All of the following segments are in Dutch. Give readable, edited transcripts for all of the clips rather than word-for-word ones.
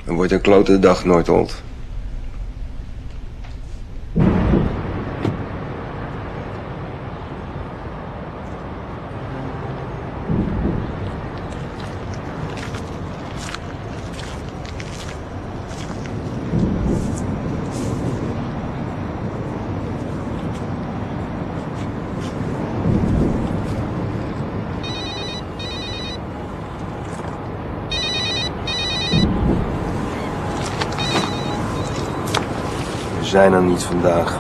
Dan wordt een klote dag nooit old. We zijn er niet vandaag.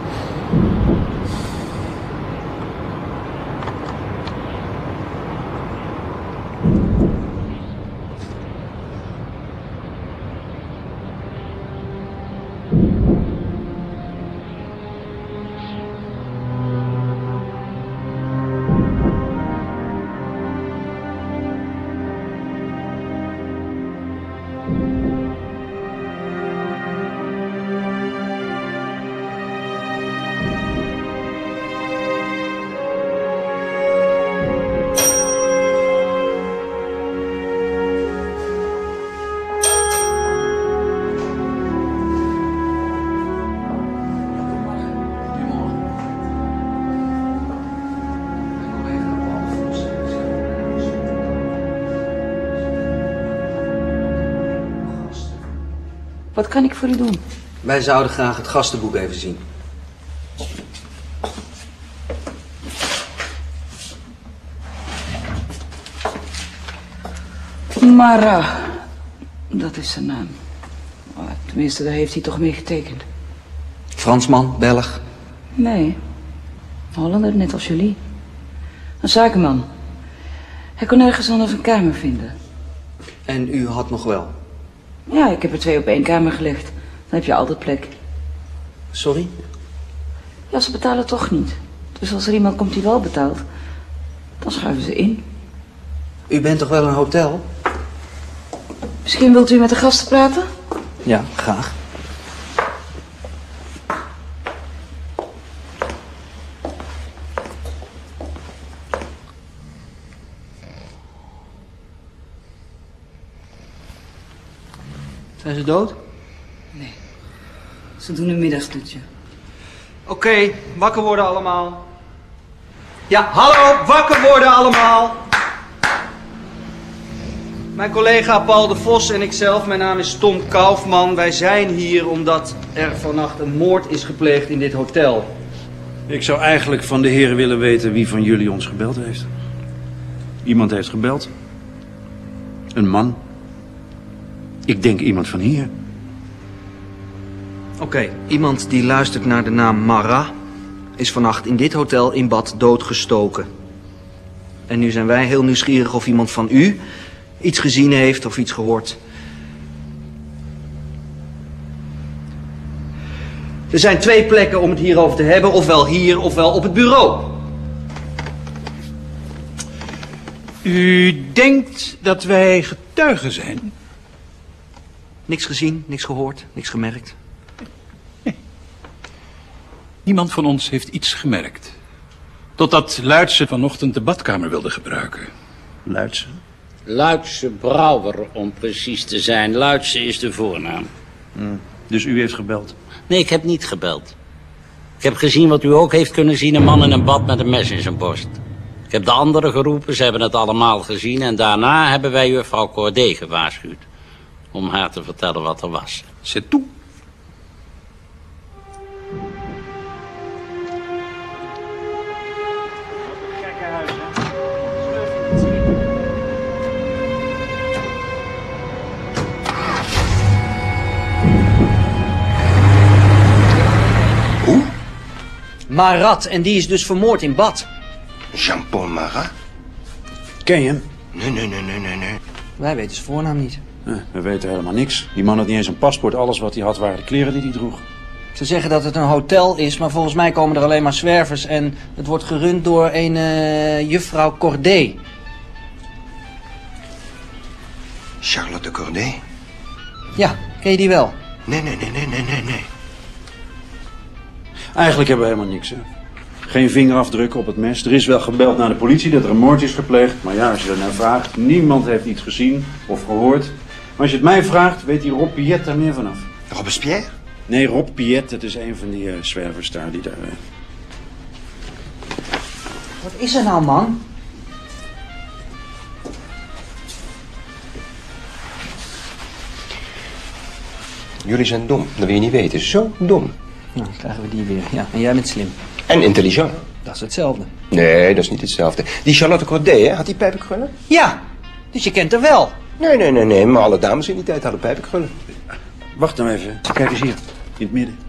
Wat kan ik voor u doen? Wij zouden graag het gastenboek even zien. Mara, dat is zijn naam. Tenminste, daar heeft hij toch mee getekend. Fransman, Belg. Nee, Hollander, net als jullie. Een zakenman. Hij kon nergens anders een kamer vinden. En u had nog wel? Ja, ik heb er 2 op 1 kamer gelegd. Dan heb je altijd plek. Sorry? Ja, ze betalen toch niet. Dus als er iemand komt die wel betaalt, dan schuiven ze in. U bent toch wel een hotel? Misschien wilt u met de gasten praten? Ja, graag. Zijn ze dood? Nee. Ze doen een middagdutje. Oké, wakker worden allemaal. Ja, hallo, wakker worden allemaal. Mijn collega Paul de Vos en ikzelf, mijn naam is Tom Kaufman. Wij zijn hier omdat er vannacht een moord is gepleegd in dit hotel. Ik zou eigenlijk van de heren willen weten wie van jullie ons gebeld heeft. Iemand heeft gebeld. Een man. Ik denk iemand van hier. Oké, iemand die luistert naar de naam Mara is vannacht in dit hotel in bad doodgestoken. En nu zijn wij heel nieuwsgierig of iemand van u iets gezien heeft of iets gehoord. Er zijn 2 plekken om het hierover te hebben, ofwel hier ofwel op het bureau. U denkt dat wij getuigen zijn? Niks gezien, niks gehoord, niks gemerkt. Niemand van ons heeft iets gemerkt. Totdat Luitse vanochtend de badkamer wilde gebruiken. Luitse? Luitse Brouwer, om precies te zijn. Luitse is de voornaam. Dus u heeft gebeld? Nee, ik heb niet gebeld. Ik heb gezien wat u ook heeft kunnen zien, een man in een bad met een mes in zijn borst. Ik heb de anderen geroepen, ze hebben het allemaal gezien en daarna hebben wij juffrouw Corday gewaarschuwd. Om haar te vertellen wat er was. Zet toe. Marat, en die is dus vermoord in bad. Jean-Paul Marat? Ken je hem? Nee. Wij weten zijn voornaam niet. We weten helemaal niks. Die man had niet eens een paspoort. Alles wat hij had waren de kleren die hij droeg. Ze zeggen dat het een hotel is, maar volgens mij komen er alleen maar zwervers. En het wordt gerund door een juffrouw Corday. Charlotte Corday? Ja, ken je die wel? Nee. Eigenlijk hebben we helemaal niks, hè. Geen vingerafdrukken op het mes. Er is wel gebeld naar de politie dat er een moord is gepleegd. Maar ja, als je er naar vraagt, niemand heeft iets gezien of gehoord. als je het mij vraagt, weet die Rob Piet daar meer vanaf. Robespierre? Nee, Rob Piet, dat is een van die zwervers daar die daar... Wat is er nou, man? Jullie zijn dom, dat wil je niet weten. Zo dom. Nou, dan krijgen we die weer. Ja, en jij bent slim. En intelligent. Dat is hetzelfde. Nee, dat is niet hetzelfde. Die Charlotte Corday, hè, had die pijpenkrullen? Ja, dus je kent haar wel. Nee, maar alle dames in die tijd hadden pijpenkrullen. Wacht nou even. Kijk eens hier, in het midden.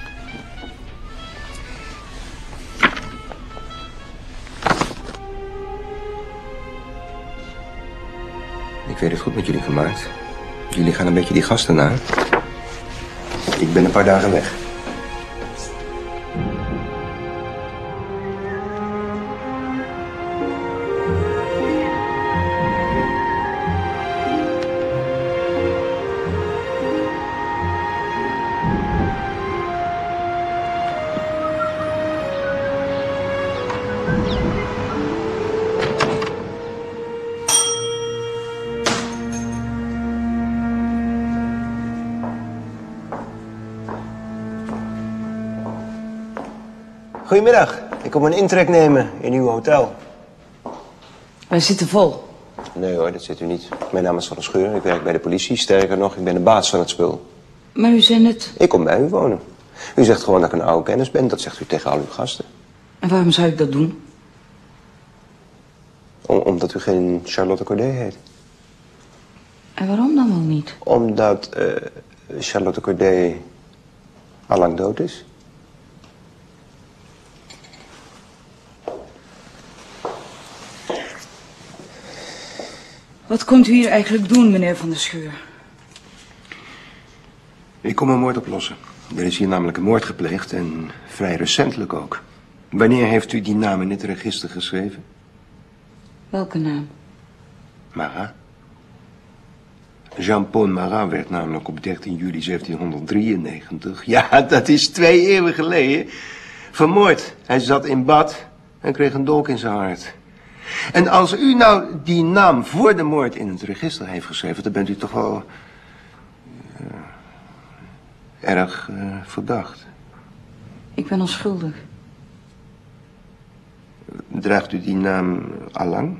Ik weet het goed met jullie gemaakt. Jullie gaan een beetje die gasten na. Ik ben een paar dagen weg. Goedemiddag. Ik kom een intrek nemen in uw hotel. Wij zitten vol. Nee hoor, dat zit u niet. Mijn naam is Van der Scheur. Ik werk bij de politie. Sterker nog, ik ben de baas van het spul. Maar u zei net... Ik kom bij u wonen. U zegt gewoon dat ik een oude kennis ben. Dat zegt u tegen al uw gasten. En waarom zou ik dat doen? Omdat u geen Charlotte Corday heet. En waarom dan wel niet? Omdat Charlotte Corday allang dood is. Wat komt u hier eigenlijk doen, meneer Van der Scheur? Ik kom een moord oplossen. Er is hier namelijk een moord gepleegd en vrij recentelijk ook. Wanneer heeft u die naam in het register geschreven? Welke naam? Marat. Jean-Paul Marat werd namelijk op 13 juli 1793, ja, dat is 2 eeuwen geleden, vermoord. Hij zat in bad en kreeg een dolk in zijn hart. En als u nou die naam voor de moord in het register heeft geschreven, dan bent u toch wel erg verdacht. Ik ben onschuldig. Draagt u die naam allang?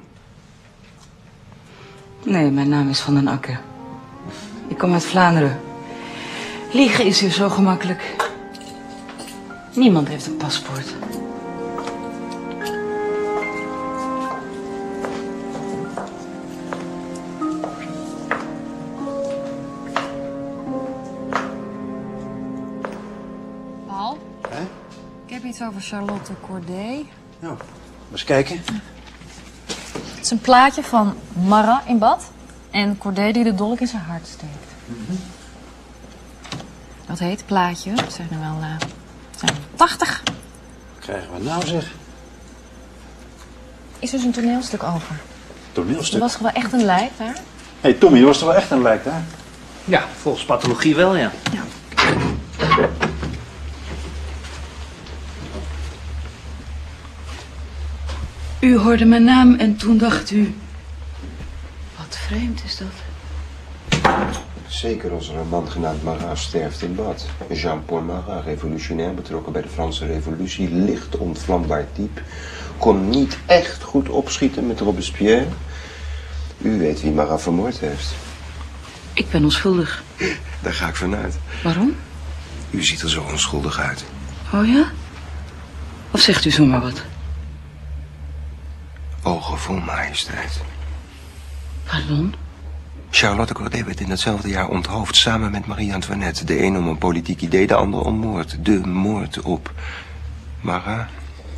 Nee, mijn naam is Van den Akker. Ik kom uit Vlaanderen. Liegen is hier zo gemakkelijk. Niemand heeft een paspoort. Paul? Ik heb iets over Charlotte Corday. Nou, eens kijken. Het is een plaatje van Marat in bad en Corday die de dolk in zijn hart steekt. Dat heet plaatje. Het zijn er wel 80. Wat krijgen we nou, zeg? Is dus een toneelstuk over. Er Toneelstuk? was wel echt een lijk daar. Hé, Tommy, was er wel echt een lijk daar? Ja, volgens pathologie wel, ja. Ja. U hoorde mijn naam en toen dacht u... Wat vreemd is dat. Zeker als er een man genaamd Marat sterft in bad. Jean-Paul Marat, revolutionair, betrokken bij de Franse revolutie, licht ontvlambaar type. Kon niet echt goed opschieten met Robespierre. U weet wie Marat vermoord heeft. Ik ben onschuldig. Daar ga ik vanuit. Waarom? U ziet er zo onschuldig uit. Oh ja? Of zegt u zomaar wat? Ogen vol majesteit. Pardon? Charlotte Corday werd in datzelfde jaar onthoofd samen met Marie-Antoinette. De een om een politiek idee, de ander om moord. De moord op Marat.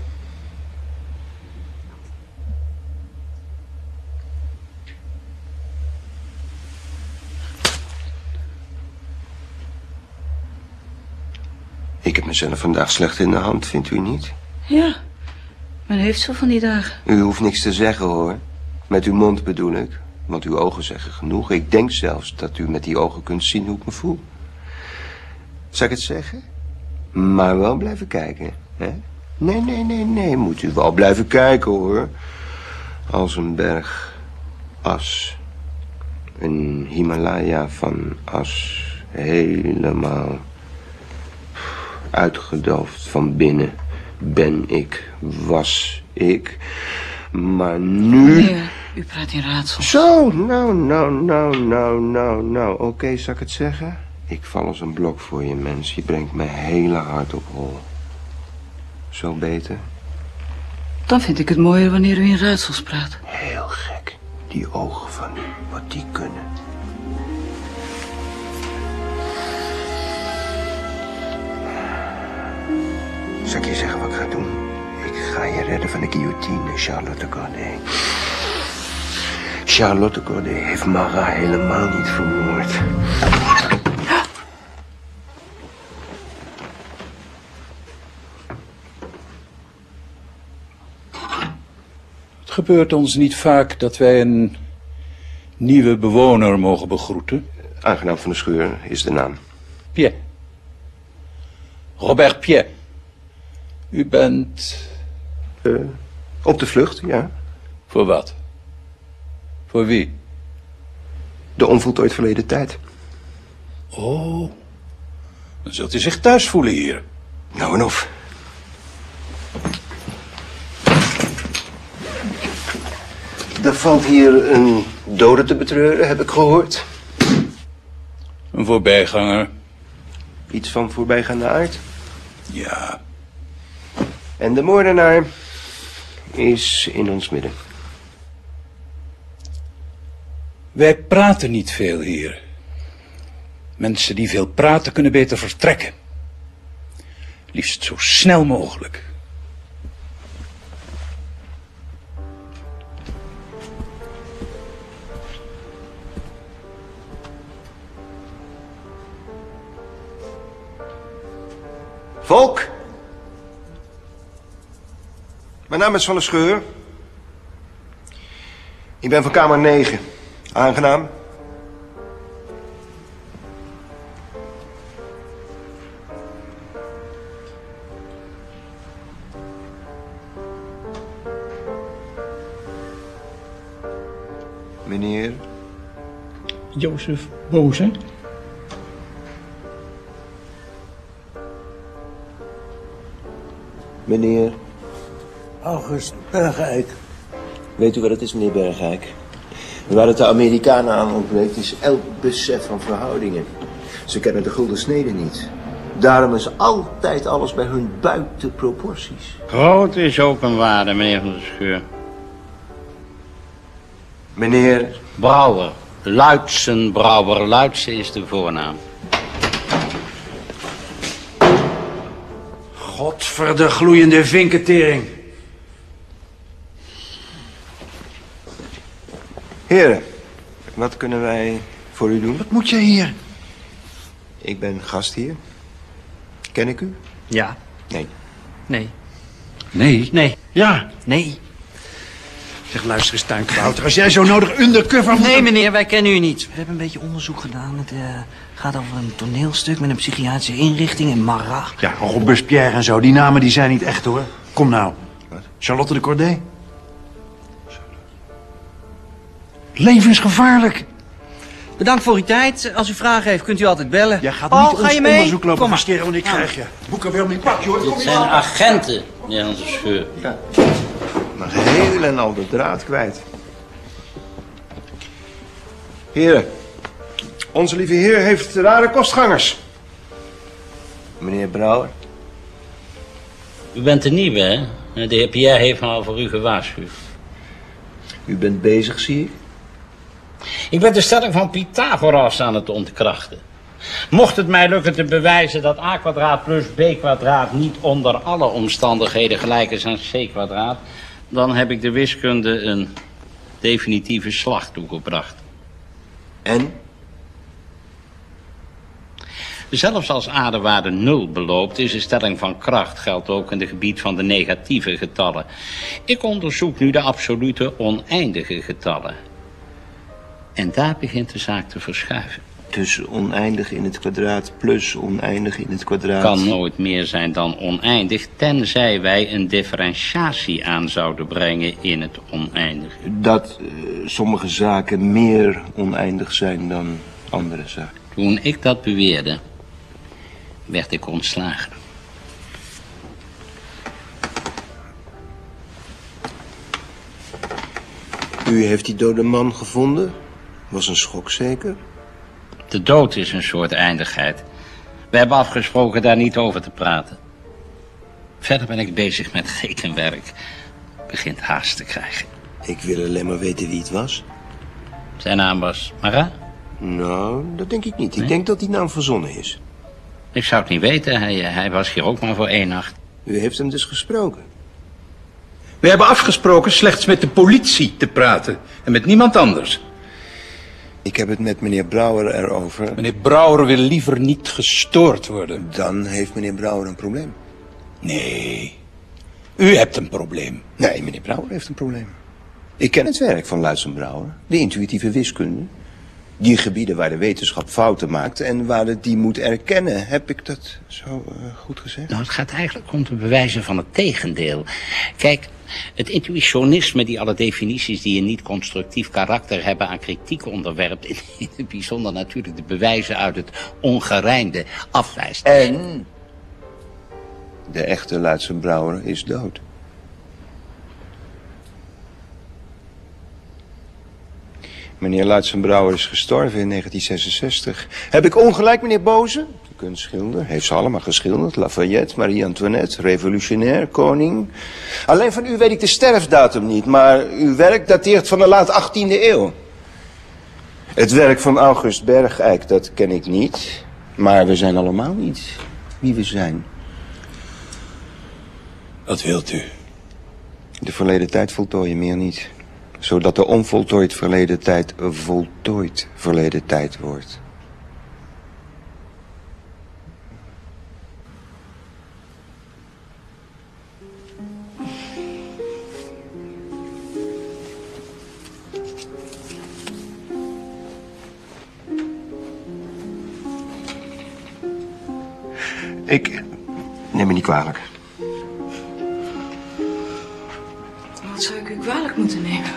Ik heb mezelf vandaag slecht in de hand, vindt u niet? Ja, men heeft zo van die dagen. U hoeft niks te zeggen, hoor. Met uw mond bedoel ik. Want uw ogen zeggen genoeg. Ik denk zelfs dat u met die ogen kunt zien hoe ik me voel. Zal ik het zeggen? Maar wel blijven kijken, hè? Nee. Moet u wel blijven kijken, hoor. Als een berg as. Een Himalaya van as. Helemaal uitgedoofd van binnen. Ben ik, was ik. Maar nu... Meneer, u praat in raadsels. Zo, nou. Oké, zal ik het zeggen? Ik val als een blok voor je, mens. Je brengt mijn hele hart op hol. Zo beter? Dan vind ik het mooier wanneer u in raadsels praat. Heel gek. Die ogen van u, wat die kunnen. Zal ik je zeggen wat ik ga doen? Ik ga je redden van de guillotine, Charlotte Corday. Charlotte Corday heeft Marat helemaal niet vermoord. Het gebeurt ons niet vaak dat wij een nieuwe bewoner mogen begroeten. Aangenaam van de Scheur is de naam. Piet. Robert Piet. U bent... Op de vlucht, ja. Voor wat? Voor wie? De onvoltooid verleden tijd. Oh, dan zult u zich thuis voelen hier. Nou en of. Er valt hier een dode te betreuren, heb ik gehoord. Een voorbijganger. Iets van voorbijgaande aard. Ja. En de moordenaar is in ons midden. Wij praten niet veel hier. Mensen die veel praten kunnen beter vertrekken. Liefst zo snel mogelijk. Volk. Mijn naam is Van der Scheur. Ik ben van kamer 9. Aangenaam. Meneer. Jozef Boze. Meneer. August Bergijk. Weet u wat het is, meneer Bergijk? Waar het de Amerikanen aan ontbreekt is elk besef van verhoudingen. Ze kennen de gulden snede niet. Daarom is altijd alles bij hun buiten proporties. Groot is ook een waarde, meneer Van der Scheur. Meneer... Brouwer. Luitsen Brouwer. Luitsen is de voornaam. Godverde gloeiende vinkentering. Heren, wat kunnen wij voor u doen? Wat moet jij hier? Ik ben gast hier. Ken ik u? Ja. Nee. Nee. Nee. Nee. Ja. Nee. Zeg, luister eens, tuinkbouter. Als jij zo nodig undercover moet... Nee, meneer, wij kennen u niet. We hebben een beetje onderzoek gedaan. Het gaat over een toneelstuk met een psychiatrische inrichting in Marat. Ja, Robespierre en zo, die namen die zijn niet echt, hoor. Kom nou. Wat? Charlotte de Corday. Levensgevaarlijk. Bedankt voor uw tijd. Als u vragen heeft, kunt u altijd bellen. Jij gaat Paul, niet ga ons je mee? onderzoek lopen Kom maar. versteren, want ik krijg je. Boeken wel mijn pakje, hoor. Dit zijn agenten, meneer Van der Scheur. Ja. Maar geheel en al de draad kwijt. Heren, onze lieve heer heeft rare kostgangers. Meneer Brouwer. U bent de nieuwe, hè? De heer Pierre heeft al voor u gewaarschuwd. U bent bezig, zie ik. Ik ben de stelling van Pythagoras aan het ontkrachten. Mocht het mij lukken te bewijzen dat a kwadraat plus b kwadraat niet onder alle omstandigheden gelijk is aan c kwadraat, dan heb ik de wiskunde een definitieve slag toegebracht. En? Zelfs als a de waarde 0 beloopt, is de stelling van kracht geldt ook in het gebied van de negatieve getallen. Ik onderzoek nu de absolute oneindige getallen. En daar begint de zaak te verschuiven. Dus oneindig in het kwadraat plus oneindig in het kwadraat. Kan nooit meer zijn dan oneindig, tenzij wij een differentiatie aan zouden brengen in het oneindige. Dat sommige zaken meer oneindig zijn dan andere zaken. Toen ik dat beweerde, werd ik ontslagen. U heeft die dode man gevonden? Was een schok zeker? De dood is een soort eindigheid. We hebben afgesproken daar niet over te praten. Verder ben ik bezig met rekenwerk. Begint haast te krijgen. Ik wil alleen maar weten wie het was. Zijn naam was Marat? Nou, dat denk ik niet. Ik denk dat die naam verzonnen is. Ik zou het niet weten. Hij was hier ook maar voor 1 nacht. U heeft hem dus gesproken? We hebben afgesproken slechts met de politie te praten en met niemand anders. Ik heb het met meneer Brouwer erover. Meneer Brouwer wil liever niet gestoord worden. Dan heeft meneer Brouwer een probleem. Nee, u hebt een probleem. Nee, meneer Brouwer heeft een probleem. Ik ken het werk van Luits en Brouwer. De intuïtieve wiskunde. Die gebieden waar de wetenschap fouten maakt en waar het die moet erkennen. Heb ik dat zo goed gezegd? Nou, het gaat eigenlijk om te bewijzen van het tegendeel. Kijk, het intuïtionisme die alle definities die een niet-constructief karakter hebben aan kritiek onderwerpt, in het bijzonder natuurlijk de bewijzen uit het ongerijmde, afwijst. En de echte Luits en Brouwer is dood. Meneer Luits en Brouwer is gestorven in 1966. Heb ik ongelijk, meneer Boze? De kunstschilder. Heeft ze allemaal geschilderd. Lafayette, Marie-Antoinette, revolutionair, koning. Alleen van u weet ik de sterfdatum niet, maar uw werk dateert van de laat 18e eeuw. Het werk van August Bergijk, dat ken ik niet. Maar we zijn allemaal niet wie we zijn. Wat wilt u? De verleden tijd voltooien, meer niet. Zodat de onvoltooid verleden tijd voltooid verleden tijd wordt. Ik neem me niet kwalijk. Wat zou ik u kwalijk moeten nemen?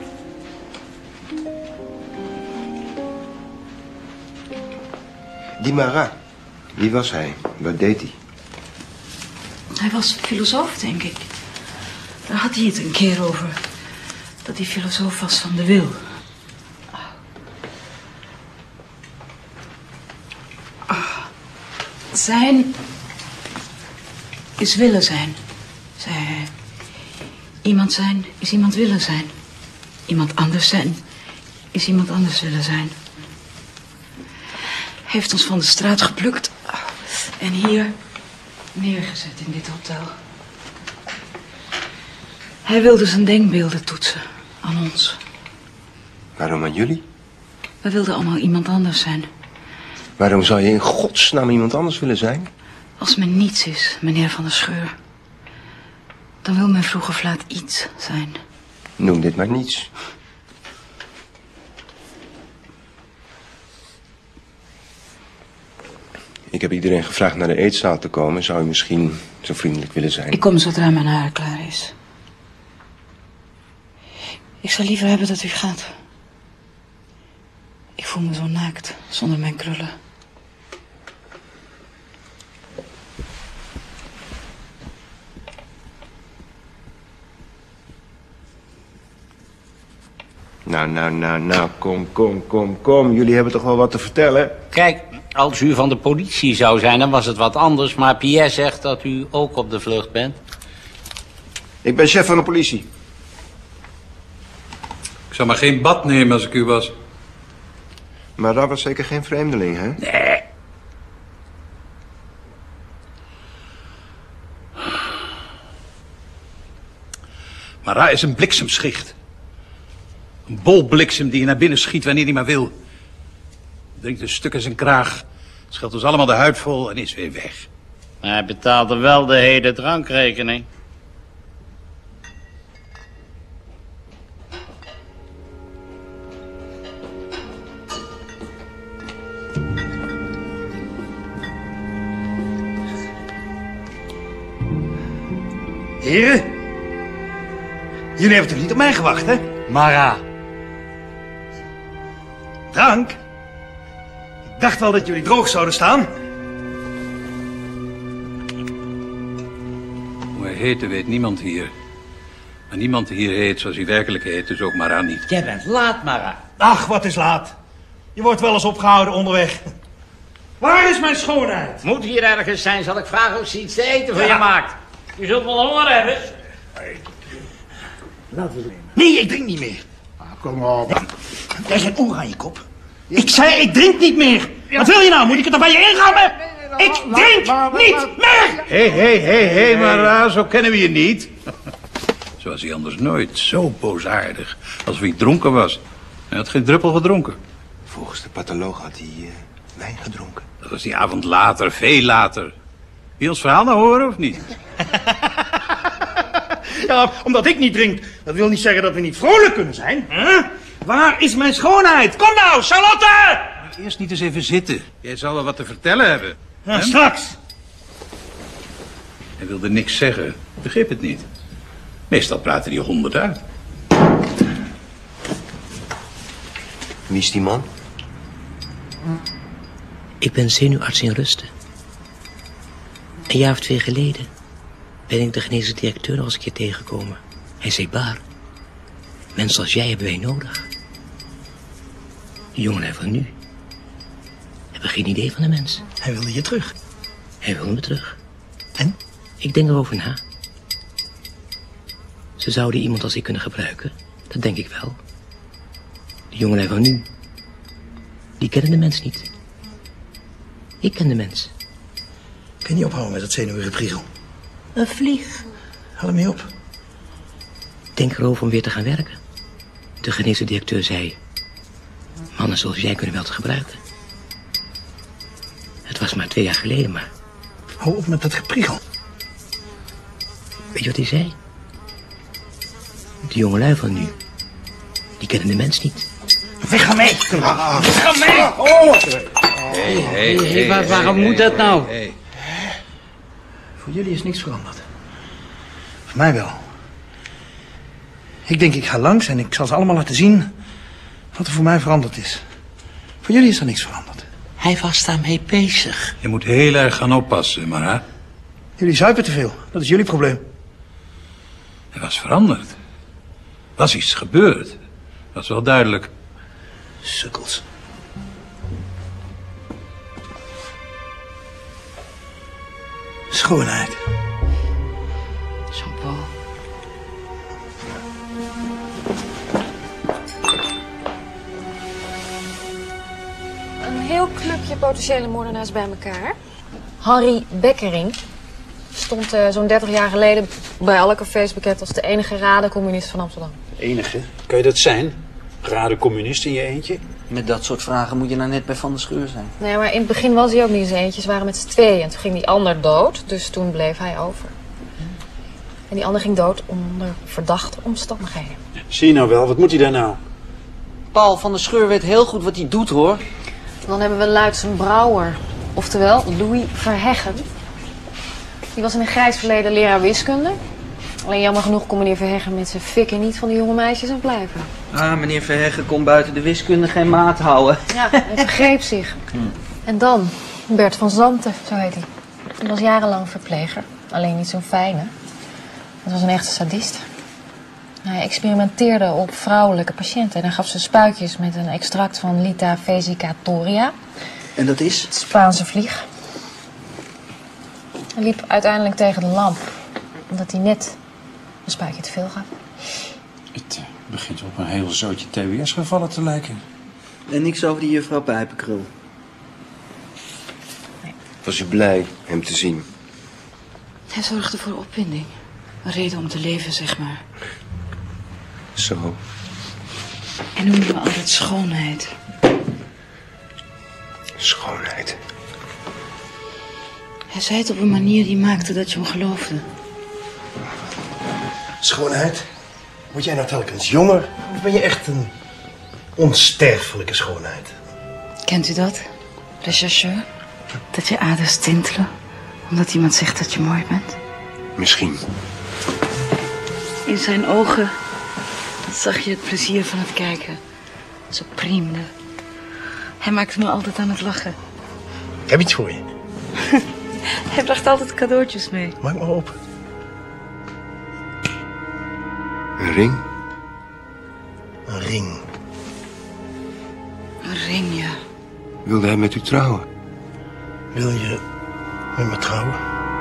Die Marat, wie was hij? Wat deed hij? Hij was filosoof, denk ik. Daar had hij het een keer over. Dat hij filosoof was van de wil. Zijn is willen zijn, zei hij. Iemand zijn is iemand willen zijn. Iemand anders zijn is iemand anders willen zijn. Hij heeft ons van de straat geplukt en hier neergezet in dit hotel. Hij wilde zijn denkbeelden toetsen aan ons. Waarom aan jullie? We wilden allemaal iemand anders zijn. Waarom zou je in godsnaam iemand anders willen zijn? Als men niets is, meneer Van der Scheur, dan wil men vroeg of laat iets zijn. Noem dit maar niets. Ik heb iedereen gevraagd naar de eetzaal te komen. Zou u misschien zo vriendelijk willen zijn? Ik kom zodra mijn haar klaar is. Ik zou liever hebben dat u gaat. Ik voel me zo naakt, zonder mijn krullen. Nou, kom. Jullie hebben toch wel wat te vertellen? Kijk, als u van de politie zou zijn, dan was het wat anders. Maar Pierre zegt dat u ook op de vlucht bent. Ik ben chef van de politie. Ik zou maar geen bad nemen als ik u was. Maar dat was zeker geen vreemdeling, hè? Nee. Marat is een bliksemschicht. Een bolbliksem die je naar binnen schiet wanneer hij maar wil. Drinkt een stuk in zijn kraag, scheldt ons allemaal de huid vol en is weer weg. Hij betaalde wel de hele drankrekening. Heren, jullie hebben toch niet op mij gewacht, hè? Mara. Drank? Ik dacht wel dat jullie droog zouden staan. Hoe hij heette weet niemand hier. Maar niemand hier heet zoals hij werkelijk heet, dus ook Mara niet. Jij bent laat, Mara. Ach, wat is laat. Je wordt wel eens opgehouden onderweg. Waar is mijn schoonheid? Moet hier ergens zijn, zal ik vragen of ze iets te eten voor je maakt. Je zult wel honger hebben. Laten we nemen. Nee, ik drink niet meer. Kom op. Jij geen oor aan je kop. Ik zei, ik drink niet meer. Wat wil je nou? Moet ik het er bij je inrammen? Ik drink niet meer! Hé, Mara, zo kennen we je niet. Zo was hij anders nooit. Zo boosaardig. Alsof hij dronken was. Hij had geen druppel gedronken. Volgens de patholoog had hij wijn gedronken. Dat was die avond later, veel later. Wil je ons verhaal nou horen of niet? Ja, omdat ik niet drink, dat wil niet zeggen dat we niet vrolijk kunnen zijn. Huh? Waar is mijn schoonheid? Kom nou, Charlotte! Eerst niet eens even zitten. Jij zal wel wat te vertellen hebben. Ja, straks. Hij wilde niks zeggen. Begreep het niet. Meestal praten die 100 uit. Wie is die man? Ik ben zenuwarts in Rusten. Een jaar of 2 geleden ben ik de geneesheer directeur nog eens een keer tegengekomen. Hij zei, Baar, mensen als jij hebben wij nodig. De jongelui van nu hebben geen idee van de mens. Hij wilde je terug. Hij wilde me terug. En? Ik denk erover na. Ze zouden iemand als ik kunnen gebruiken. Dat denk ik wel. De jongelui van nu, die kennen de mens niet. Ik ken de mens. Kun je niet ophouden met dat zenuwgepriegel? Een vlieg. Haal hem mee op. Denk erover om weer te gaan werken. De geneesheer directeur zei, mannen zoals jij kunnen wel te gebruiken. Het was maar 2 jaar geleden, maar... Hou op met dat gepriegel. Weet je wat hij zei? De jongelui van nu, die kennen de mens niet. Weg gaan mee! Weg gaan mee! Waarom moet dat nou? Voor jullie is niks veranderd. Voor mij wel. Ik denk, ik ga langs en ik zal ze allemaal laten zien wat er voor mij veranderd is. Voor jullie is er niks veranderd. Hij was daarmee bezig. Je moet heel erg gaan oppassen, Mara. Jullie zuipen te veel. Dat is jullie probleem. Hij was veranderd. Er was iets gebeurd. Dat was wel duidelijk. Sukkels. Schoonheid. Jean-Paul. Een heel clubje potentiële moordenaars bij elkaar. Harry Bekkering stond zo'n 30 jaar geleden bij alle cafés bekend als de enige radicommunist van Amsterdam. Enige? Kan je dat zijn? Rade communist in je eentje? Met dat soort vragen moet je nou net bij Van der Scheur zijn. Nee, maar in het begin was hij ook niet eens eentje. Ze waren met z'n tweeën en toen ging die ander dood. Dus toen bleef hij over. En die ander ging dood onder verdachte omstandigheden. Zie je nou wel, wat moet hij daar nou? Paul van der Scheur weet heel goed wat hij doet, hoor. Dan hebben we Luitsen Brouwer. Oftewel Louis Verheggen. Die was in een grijs verleden leraar wiskunde. Alleen jammer genoeg kon meneer Verheggen met zijn fikken niet van die jonge meisjes afblijven. Ah, meneer Verheggen kon buiten de wiskunde geen maat houden. Ja, hij vergreep zich. En dan, Bert van Zanten, zo heet hij. Die was jarenlang verpleger. Alleen niet zo'n fijne. Dat was een echte sadist. Hij experimenteerde op vrouwelijke patiënten. En hij gaf ze spuitjes met een extract van Lita vesicatoria. En dat is? Het Spaanse vlieg. Hij liep uiteindelijk tegen de lamp. Omdat hij net een spuitje te veel gaf. Het begint op een heel zootje TBS-gevallen te lijken. En niks over die juffrouw Pijpenkrul. Was u blij hem te zien? Hij zorgde voor opwinding. Een reden om te leven, zeg maar. Zo. En noemden we altijd schoonheid. Schoonheid. Hij zei het op een manier die maakte dat je hem geloofde. Schoonheid? Word jij nou telkens jonger? Of ben je echt een onsterfelijke schoonheid? Kent u dat, rechercheur? Dat je aders tintelen omdat iemand zegt dat je mooi bent? Misschien. In zijn ogen zag je het plezier van het kijken. Ze priemde. Hij maakte me altijd aan het lachen. Ik heb iets voor je. Hij bracht altijd cadeautjes mee. Maak maar open. Een ring? Een ring. Een ring, ja. Wilde hij met u trouwen? Wil je met me trouwen?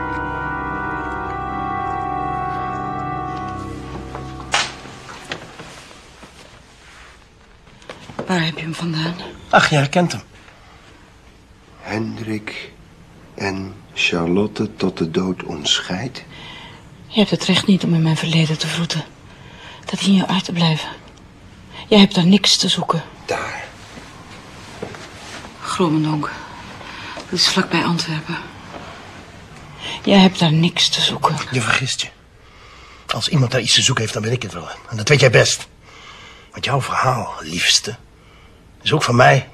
Waar heb je hem vandaan? Ach, jij herkent hem. Hendrik en Charlotte tot de dood ons scheidt. Je hebt het recht niet om in mijn verleden te vroeten. Dat in je uit te blijven. Jij hebt daar niks te zoeken. Daar. Grommendonk. Dat is vlakbij Antwerpen. Jij hebt daar niks te zoeken. Je vergist je. Als iemand daar iets te zoeken heeft, dan ben ik het wel. En dat weet jij best. Want jouw verhaal, liefste, is ook van mij.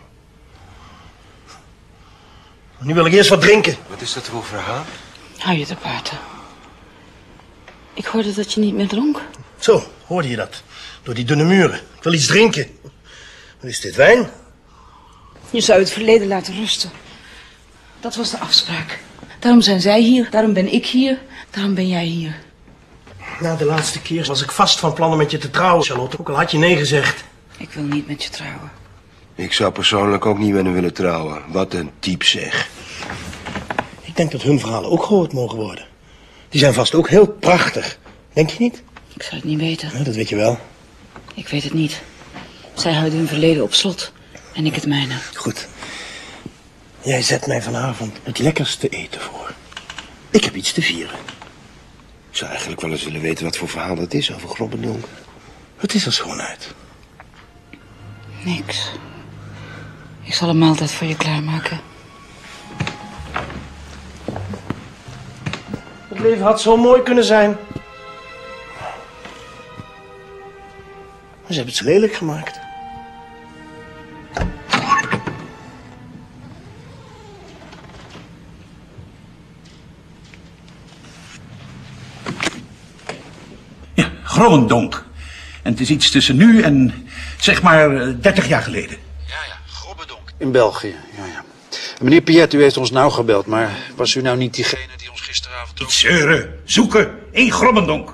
Nu wil ik eerst wat drinken. Wat is dat voor verhaal? Hou je te buiten. Ik hoorde dat je niet meer dronk. Zo, hoorde je dat? Door die dunne muren. Ik wil iets drinken. Wat is dit, wijn? Je zou het verleden laten rusten. Dat was de afspraak. Daarom zijn zij hier, daarom ben ik hier, daarom ben jij hier. Na de laatste keer was ik vast van plan om met je te trouwen, Charlotte. Ook al had je nee gezegd. Ik wil niet met je trouwen. Ik zou persoonlijk ook niet met hem willen trouwen. Wat een type zeg. Ik denk dat hun verhalen ook gehoord mogen worden. Die zijn vast ook heel prachtig. Denk je niet? Ik zou het niet weten. Ja, dat weet je wel. Ik weet het niet. Zij houden hun verleden op slot. En ik het mijne. Goed. Jij zet mij vanavond het lekkerste eten voor. Ik heb iets te vieren. Ik zou eigenlijk wel eens willen weten wat voor verhaal dat is over Grobbendonk. Wat is er schoon uit? Niks. Ik zal een maaltijd voor je klaarmaken. Het leven had zo mooi kunnen zijn. Maar ze hebben het zo lelijk gemaakt. Ja, Grobbendonk. En het is iets tussen nu en, zeg maar, 30 jaar geleden. In België, ja. Meneer Piet, u heeft ons nou gebeld, maar was u nou niet diegene die ons gisteravond... Niet zeuren, zoeken, één Grobbendonk.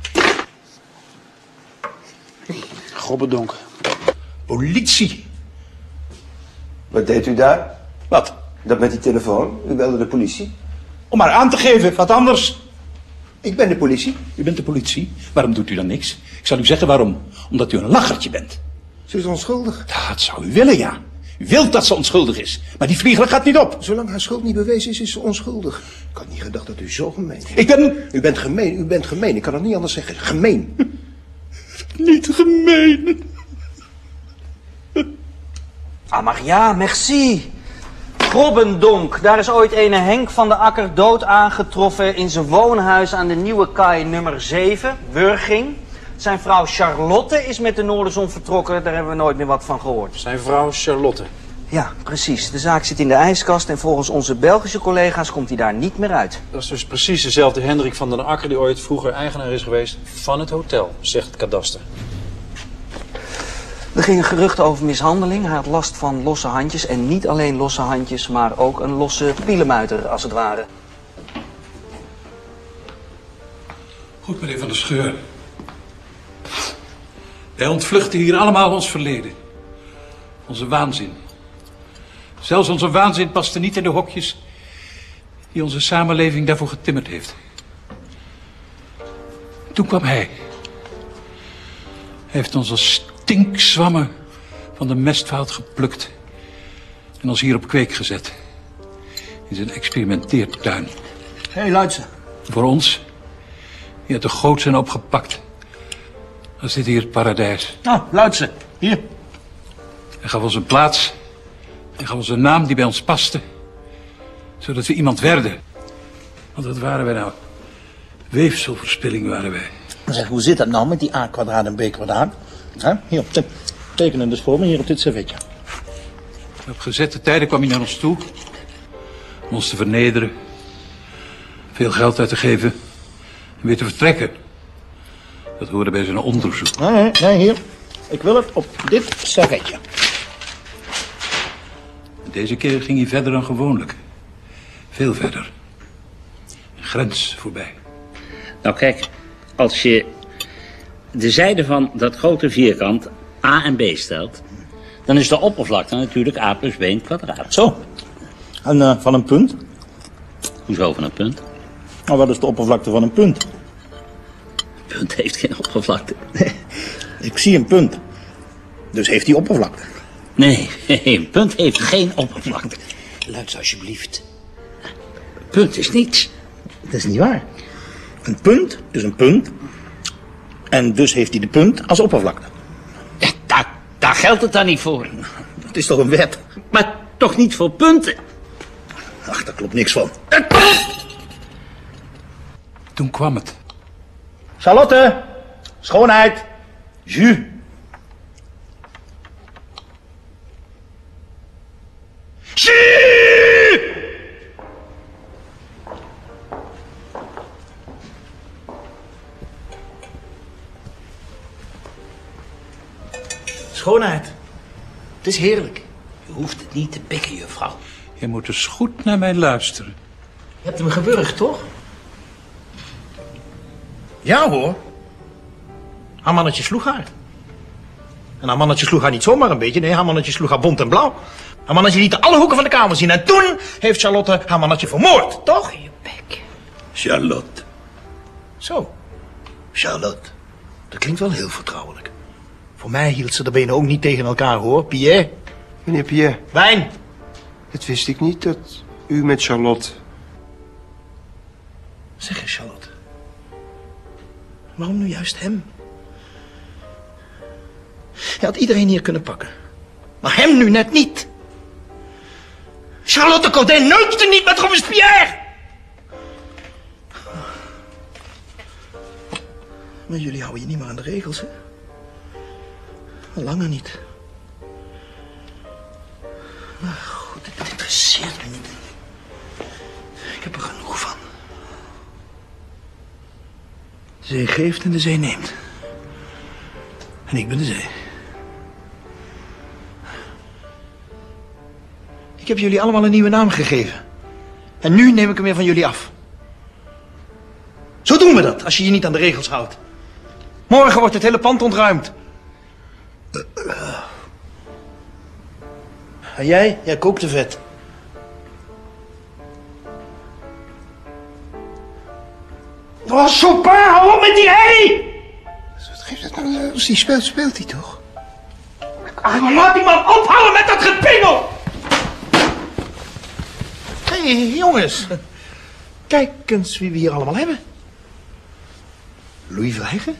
Grobbendonk. Politie. Wat deed u daar? Wat? Dat met die telefoon. U belde de politie. Om maar aan te geven, wat anders. Ik ben de politie. U bent de politie. Waarom doet u dan niks? Ik zal u zeggen waarom. Omdat u een lachertje bent. Ze is onschuldig. Dat zou u willen, ja. U wilt dat ze onschuldig is. Maar die vlieger gaat niet op. Zolang haar schuld niet bewezen is, is ze onschuldig. Ik had niet gedacht dat u zo gemeen was. U bent gemeen, u bent gemeen. Ik kan het niet anders zeggen. Gemeen. Niet gemeen. Ah, maar ja, merci. Grobbendonk, daar is ooit ene Henk van de Akker dood aangetroffen in zijn woonhuis aan de Nieuwe Kaai nummer 7, Wurging. Zijn vrouw Charlotte is met de Noorderzon vertrokken, daar hebben we nooit meer wat van gehoord. Zijn vrouw Charlotte. Ja, precies. De zaak zit in de ijskast en volgens onze Belgische collega's komt hij daar niet meer uit. Dat is dus precies dezelfde Hendrik van den Akker die ooit vroeger eigenaar is geweest van het hotel, zegt het kadaster. Er gingen geruchten over mishandeling. Hij had last van losse handjes. En niet alleen losse handjes, maar ook een losse pielemuiter, als het ware. Goed, meneer Van der Scheur. Wij ontvluchten hier allemaal ons verleden. Onze waanzin. Zelfs onze waanzin paste niet in de hokjes die onze samenleving daarvoor getimmerd heeft. Toen kwam hij. Hij heeft ons als stinkzwammen van de mestvaalt geplukt en ons hier op kweek gezet. In zijn experimenteertuin. Hé, Luitse. Voor ons, die uit de goot zijn opgepakt. Als dit hier het paradijs. Nou, Luitse, hier. Hij gaf ons een plaats. Hij gaf ons een naam die bij ons paste. Zodat we iemand werden. Want wat waren wij nou? Weefselverspilling waren wij. Zeg, hoe zit dat nou met die A² en B²? Hier, tekenen dus voor me, hier op dit servetje. Op gezette tijden kwam hij naar ons toe. Om ons te vernederen. Veel geld uit te geven. En weer te vertrekken. Dat hoorde bij zijn onderzoek. Nee, hier. Ik wil het op dit servetje. Deze keer ging hij verder dan gewoonlijk. Veel verder. Een grens voorbij. Nou kijk, als je de zijde van dat grote vierkant A en B stelt, dan is de oppervlakte natuurlijk A plus B in het kwadraat. Zo. En van een punt? Hoezo van een punt? Nou, wat is de oppervlakte van een punt? Een punt heeft geen oppervlakte. Ik zie een punt. Dus heeft hij oppervlakte. Nee, een punt heeft geen oppervlakte. Luister alsjeblieft. Een punt is niets. Dat is niet waar. Een punt is een punt. En dus heeft hij de punt als oppervlakte. Ja, daar geldt het dan niet voor. Dat is toch een wet? Maar toch niet voor punten? Ach, daar klopt niks van. Toen kwam het. Charlotte, schoonheid, jus. Jus! Schoonheid, het is heerlijk. Je hoeft het niet te pikken, juffrouw. Je moet eens goed naar mij luisteren. Je hebt hem gewurgd, toch? Ja hoor. Haar mannetje sloeg haar. En haar mannetje sloeg haar niet zomaar een beetje. Nee, haar mannetje sloeg haar bont en blauw. Haar mannetje liet alle hoeken van de kamer zien. En toen heeft Charlotte haar mannetje vermoord, toch? Je bek. Charlotte. Zo. Charlotte. Dat klinkt wel heel vertrouwelijk. Voor mij hield ze de benen ook niet tegen elkaar, hoor. Pierre. Meneer Pierre, Wijn. dat wist ik niet dat u met Charlotte... Zeg eens, Charlotte. Waarom nu juist hem? Je had iedereen hier kunnen pakken. Maar hem nu net niet. Charlotte Corday neukte niet met Robespierre! Maar jullie houden je niet meer aan de regels, hè? Langer niet. Maar goed, het interesseert me niet. Ik heb er genoeg van. De zee geeft en de zee neemt. En ik ben de zee. Ik heb jullie allemaal een nieuwe naam gegeven. En nu neem ik hem weer van jullie af. Zo doen we dat, als je je niet aan de regels houdt. Morgen wordt het hele pand ontruimd. En jij? Jij kookt te vet. Oh, Chopin, hou op met die herrie! Wat geeft het nou? Als die speelt, speelt hij toch? Ach, laat die man ophouden met dat gepingel! Hé, jongens. Kijk eens wie we hier allemaal hebben. Louis Verheggen.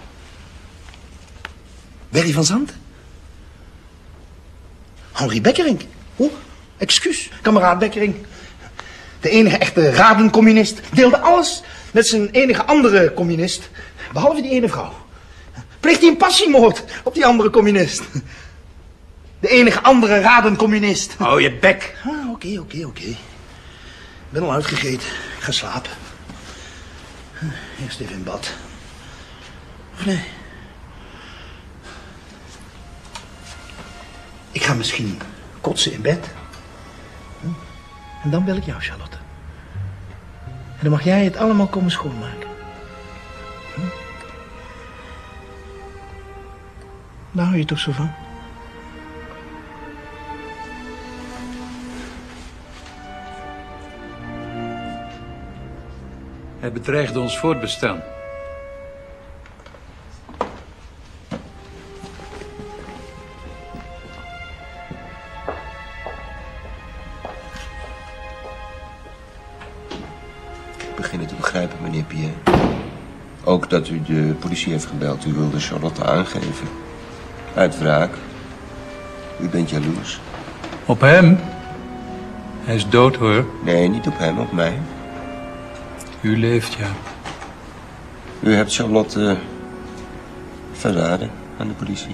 Berry van Zanten. Henri Beckerink. Oh, excuus, kameraad Beckerink. De enige echte radencommunist deelde alles met zijn enige andere communist. Behalve die ene vrouw. Pleegt hij een passiemoord op die andere communist. De enige andere radencommunist. Hou je bek. Ah, oké. Ik ben al uitgegeten. Ik ga slapen. Eerst even in bad. Of nee? Ik ga misschien kotsen in bed. En dan bel ik jou, Charlotte. En dan mag jij het allemaal komen schoonmaken. Daar hou je toch zo van? Hij bedreigde ons voortbestaan. Ik begin het te begrijpen, meneer Pierre. Ook dat u de politie heeft gebeld. U wilde Charlotte aangeven. Uit wraak. U bent jaloers. Op hem? Hij is dood, hoor. Nee, niet op hem, op mij. U leeft, ja. U hebt Charlotte verraden aan de politie.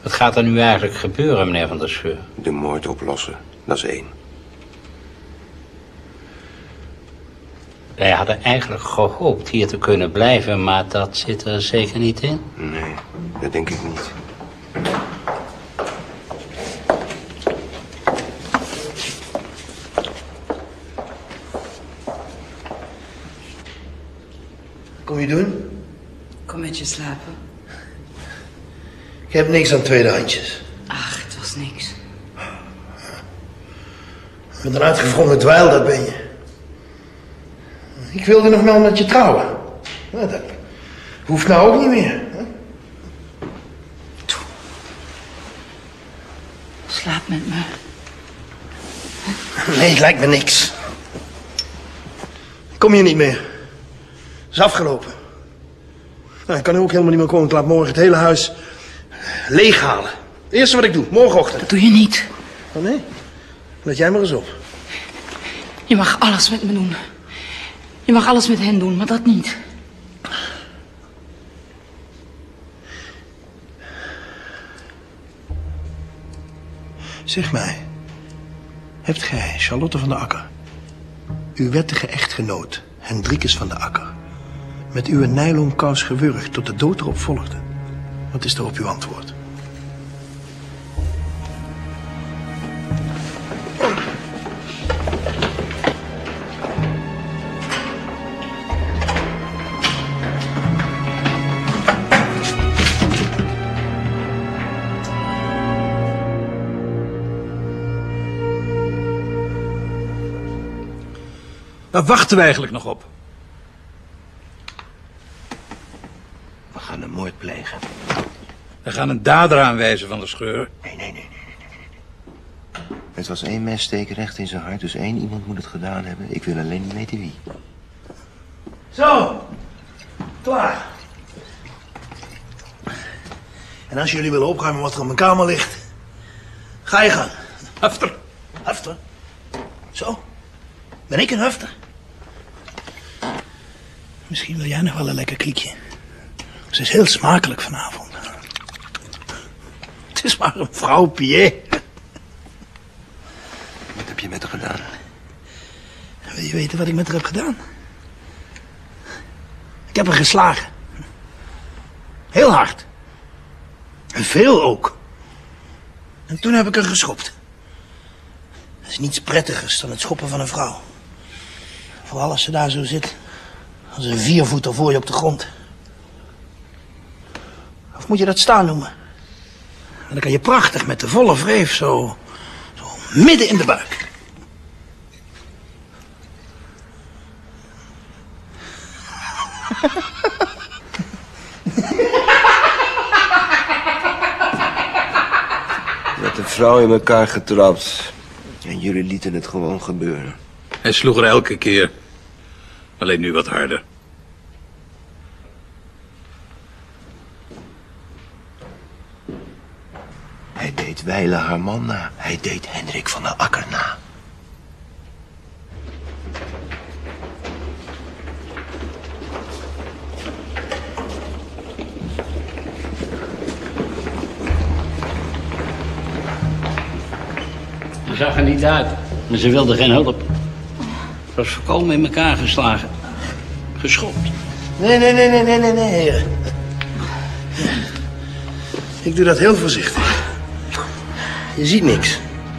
Wat gaat er nu eigenlijk gebeuren, meneer Van der Scheur? De moord oplossen, dat is 1. Wij hadden eigenlijk gehoopt hier te kunnen blijven, maar dat zit er zeker niet in. Nee, dat denk ik niet. Kom je doen? Kom met je slapen. Ik heb niks aan tweedehandjes. Ach, het was niks. Je bent een uitgevrongen dweil, dat ben je. Ik wilde nog wel met je trouwen. Nou, dat hoeft nou ook niet meer. Hè? Slaap met me. Nee, het lijkt me niks. Ik kom hier niet meer. Het is afgelopen. Nou, ik kan nu ook helemaal niet meer komen. Ik laat morgen het hele huis leeghalen. Het eerste wat ik doe, morgenochtend. Dat doe je niet. Oh nee? Let jij maar eens op. Je mag alles met me doen. Je mag alles met hen doen, maar dat niet. Zeg mij, hebt gij, Charlotte van der Akker, uw wettige echtgenoot, Hendrikus van der Akker, met uw nylonkous gewurgd tot de dood erop volgde? Wat is daarop uw antwoord? Waar wachten we eigenlijk nog op? We gaan een moord plegen. We gaan een dader aanwijzen, Van der Scheur. Nee. Het was 1 messteek recht in zijn hart, dus 1 iemand moet het gedaan hebben. Ik wil alleen niet weten wie. Zo, klaar. En als jullie willen opruimen wat er op mijn kamer ligt, ga je gaan. Hafter. Hafter? Zo, ben ik een hafter? Misschien wil jij nog wel een lekker kliekje. Ze is heel smakelijk vanavond. Het is maar een vrouw, Pierre. Wat heb je met haar gedaan? Wil je weten wat ik met haar heb gedaan? Ik heb haar geslagen. Heel hard. En veel ook. En toen heb ik haar geschopt. Dat is niets prettigers dan het schoppen van een vrouw. Vooral als ze daar zo zit. Als een 4-voeter voor je op de grond. Of moet je dat staan noemen? En dan kan je prachtig met de volle wreef zo midden in de buik. Met een vrouw in elkaar getrapt. En jullie lieten het gewoon gebeuren. Hij sloeg er elke keer. Alleen nu wat harder. Hij deed Weile haar man na. Hij deed Hendrik van der Akker na. Ze zag er niet uit, maar ze wilde geen hulp. Ze was volkomen in elkaar geslagen. Geschopt. Nee, heren. Ik doe dat heel voorzichtig. Je ziet niks.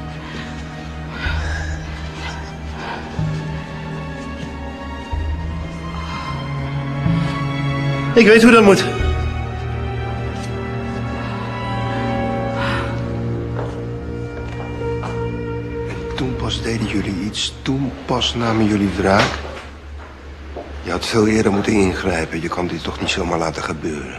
Ik weet hoe dat moet. Toen pas deden jullie iets. Toen pas namen jullie wraak. Je had veel eerder moeten ingrijpen. Je kan dit toch niet zomaar laten gebeuren.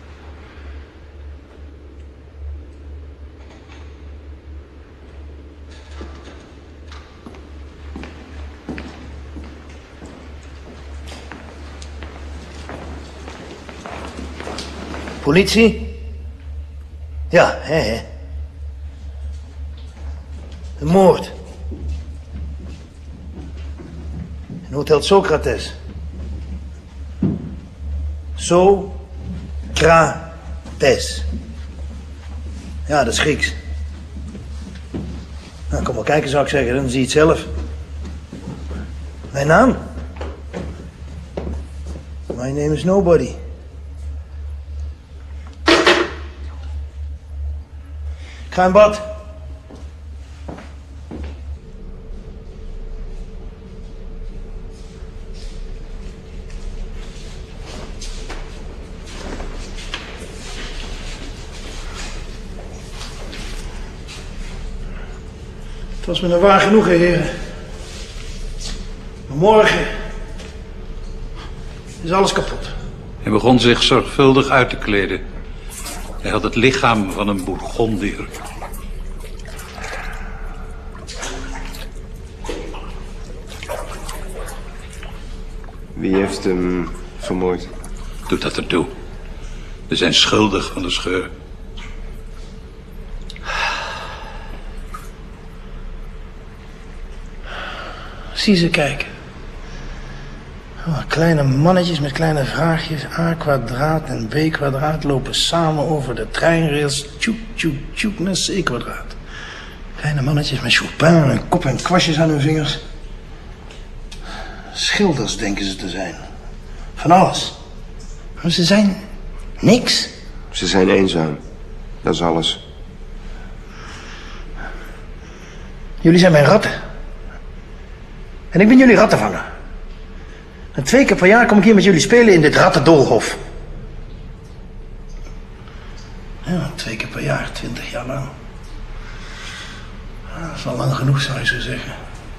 Politie? Ja, hè. Een moord. In Hotel Socrates. Socrates. Ja, dat is Grieks. Nou, kom maar kijken, zou ik zeggen. Dan zie je het zelf. Mijn naam? My name is Nobody. Ik ga in bad. Het was me een waar genoegen, heren. Maar morgen is alles kapot. Hij begon zich zorgvuldig uit te kleden. Hij had het lichaam van een Bourgondier. Wie heeft hem vermoord? Doet dat ertoe. We zijn schuldig van de scheur. Zie ze kijken. Oh, kleine mannetjes met kleine vraagjes. A kwadraat en B kwadraat lopen samen over de treinrails. Tjoek, tjoek, tjoek naar C kwadraat. Kleine mannetjes met Chopin en kop en kwastjes aan hun vingers. Schilders denken ze te zijn. Van alles. Maar ze zijn niks. Ze zijn eenzaam. Dat is alles. Jullie zijn mijn ratten. En ik ben jullie rattenvanger. En 2 keer per jaar kom ik hier met jullie spelen in dit rattendoolhof. Ja, 2 keer per jaar, 20 jaar lang. Dat is al lang genoeg, zou je zo zeggen.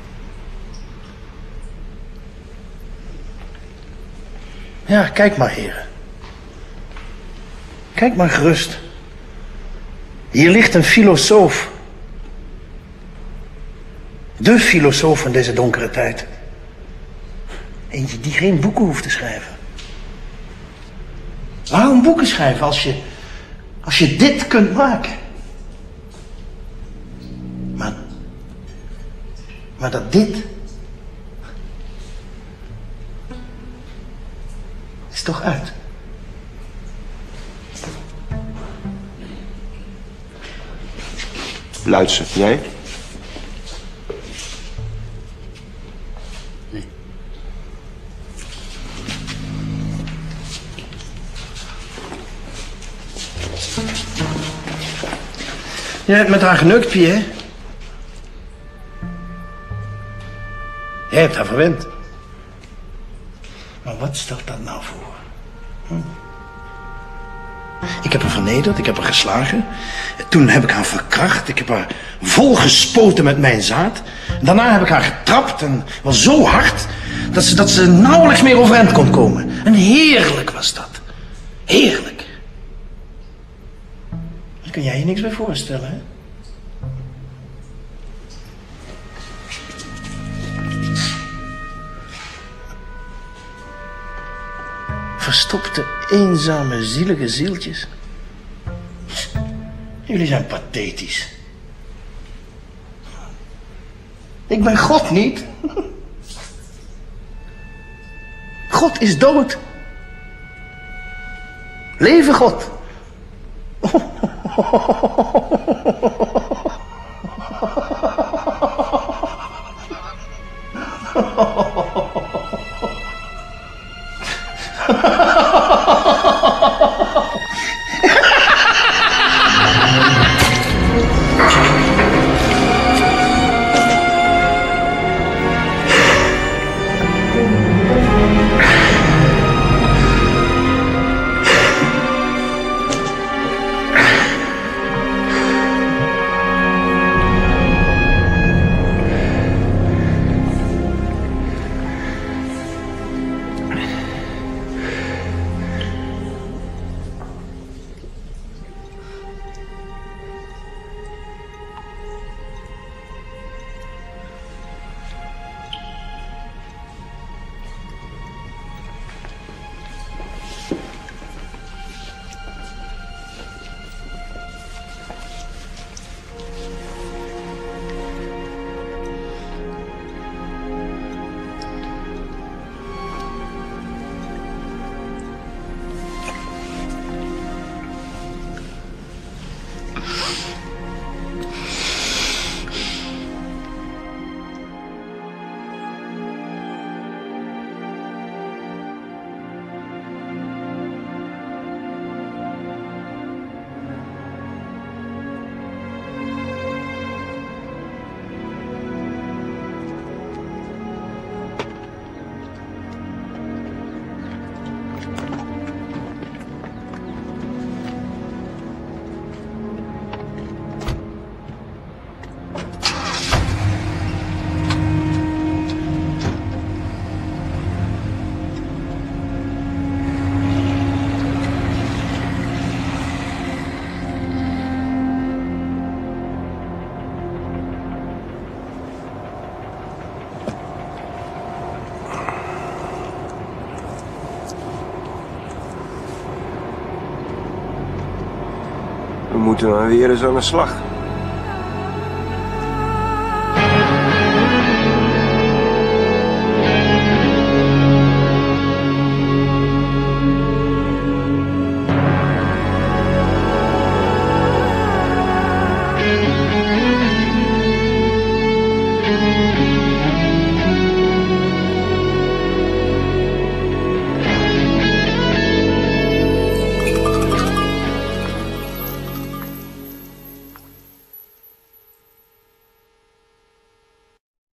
Ja, kijk maar, heren. Kijk maar gerust. Hier ligt een filosoof. De filosoof van deze donkere tijd. Eentje die geen boeken hoeft te schrijven. Waarom boeken schrijven als je dit kunt maken? Maar dat dit is toch uit. Luister, jij? Jij hebt met haar geneukt, Pierre. Jij hebt haar verwend. Maar wat stelt dat nou voor? Ik heb haar vernederd, ik heb haar geslagen. Toen heb ik haar verkracht, ik heb haar volgespoten met mijn zaad. Daarna heb ik haar getrapt en was zo hard dat ze nauwelijks meer overeind kon komen. En heerlijk was dat. Heerlijk. Daar kun jij je niks bij voorstellen, hè? Verstopte, eenzame, zielige zieltjes. Jullie zijn pathetisch. Ik ben God niet. God is dood. Leven God. moeten maar weer eens aan de slag.